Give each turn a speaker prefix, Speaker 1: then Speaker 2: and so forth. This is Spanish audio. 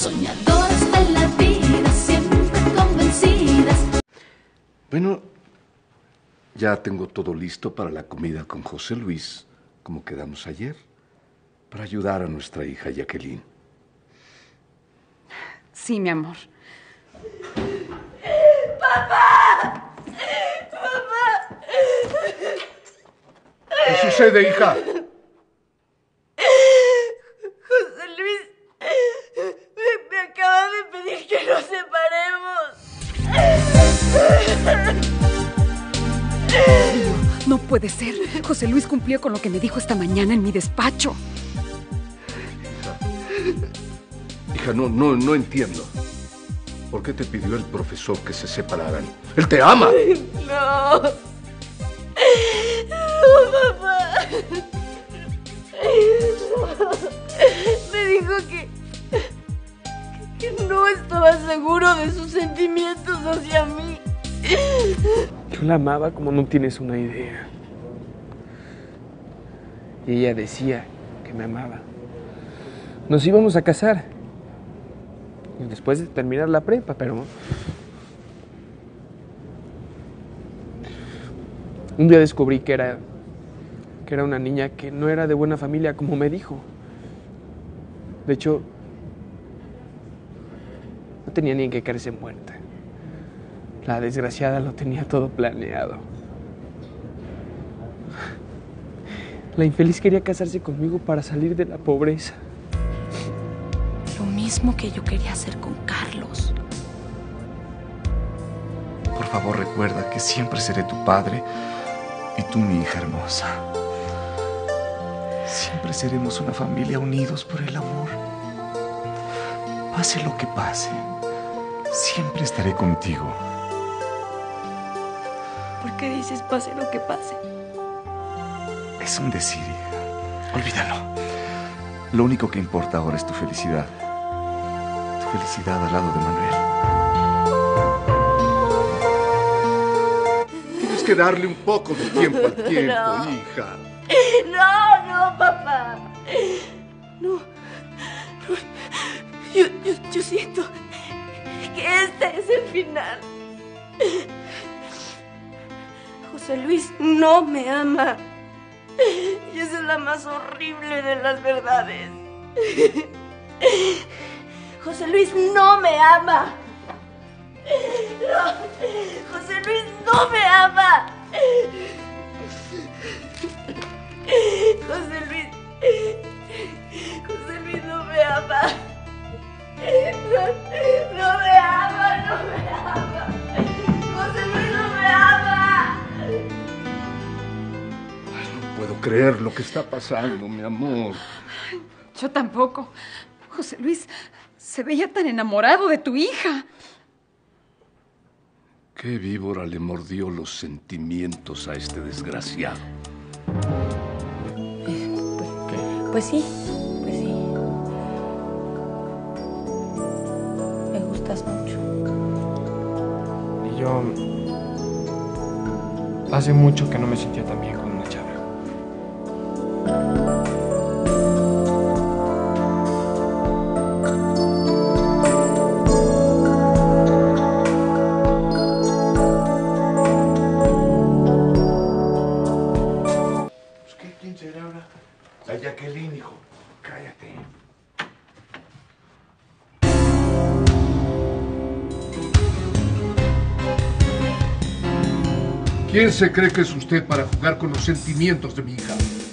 Speaker 1: Soñadoras de la vida, siempre convencidas.
Speaker 2: Bueno, ya tengo todo listo para la comida con José Luis, como quedamos ayer, para ayudar a nuestra hija Jacqueline.
Speaker 3: Sí, mi amor.
Speaker 4: ¡Papá! ¡Papá!
Speaker 2: ¿Qué sucede, hija?
Speaker 4: José Luis me acaba de pedir que nos separemos.
Speaker 3: No puede ser. José Luis cumplió con lo que me dijo esta mañana en mi despacho.
Speaker 2: Hija, no entiendo. ¿Por qué te pidió el profesor que se separaran? ¡Él te ama!
Speaker 4: No. No, papá. Me dijo que no estaba seguro de sus sentimientos hacia mí.
Speaker 5: Yo la amaba como no tienes una idea. Y ella decía que me amaba. Nos íbamos a casar. Y después de terminar la prepa, pero... Un día descubrí que era una niña que no era de buena familia, como me dijo. De hecho, no tenía ni en qué caerse muerta. La desgraciada lo tenía todo planeado. La infeliz quería casarse conmigo para salir de la pobreza.
Speaker 1: Lo mismo que yo quería hacer con Carlos.
Speaker 6: Por favor, recuerda que siempre seré tu padre y tú mi hija hermosa. Siempre seremos una familia unidos por el amor. Pase lo que pase, siempre estaré contigo.
Speaker 4: ¿Por qué dices pase lo que pase?
Speaker 6: Es un decir, hija. Olvídalo. Lo único que importa ahora es tu felicidad. Tu felicidad al lado de Manuel.
Speaker 2: Tienes que darle un poco de tiempo al tiempo,
Speaker 4: No.
Speaker 2: hija.
Speaker 4: No, papá. No. Yo siento que este es el final. José Luis no me ama. Y esa es la más horrible de las verdades. José Luis no me ama. No, José Luis no me ama. José Luis no me ama. No me ama. José Luis no me ama.
Speaker 2: No puedo creer lo que está pasando, mi amor.
Speaker 3: Yo tampoco. José Luis se veía tan enamorado de tu hija.
Speaker 2: ¿Qué víbora le mordió los sentimientos a este desgraciado?
Speaker 4: Pues sí. Me gustas mucho.
Speaker 5: Y yo... Hace mucho que no me sentía tan bien con una chava.
Speaker 2: ¿Quién será ahora? La Jacqueline, hijo. Cállate. ¿Quién se cree que es usted para jugar con los sentimientos de mi hija?